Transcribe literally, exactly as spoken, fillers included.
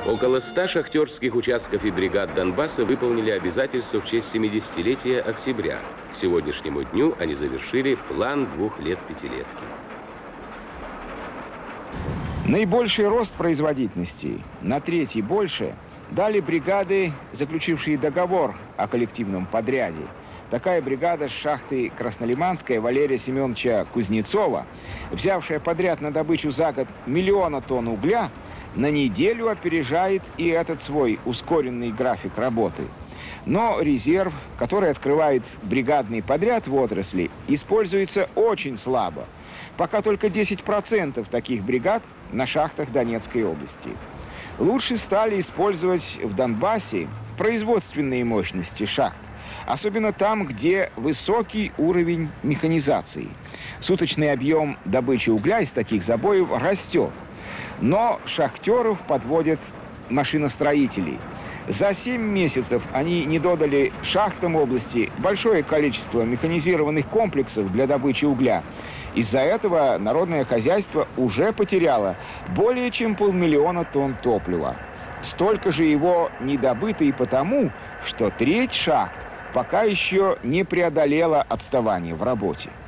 Около ста шахтерских участков и бригад Донбасса выполнили обязательства в честь семидесятилетия октября. К сегодняшнему дню они завершили план двух лет пятилетки. Наибольший рост производительности, на треть и больше, дали бригады, заключившие договор о коллективном подряде. Такая бригада с шахты Краснолиманская Валерия Семеновича Кузнецова, взявшая подряд на добычу за год миллиона тонн угля, на неделю опережает и этот свой ускоренный график работы. Но резерв, который открывает бригадный подряд в отрасли, используется очень слабо. Пока только десять процентов таких бригад на шахтах Донецкой области. Лучше стали использовать в Донбассе производственные мощности шахт, особенно там, где высокий уровень механизации. Суточный объем добычи угля из таких забоев растет, но шахтеров подводят машиностроителей. За семь месяцев они не додали шахтам области большое количество механизированных комплексов для добычи угля. Из-за этого народное хозяйство уже потеряло более чем полмиллиона тонн топлива. Столько же его не добыто и потому, что треть шахт пока еще не преодолела отставание в работе.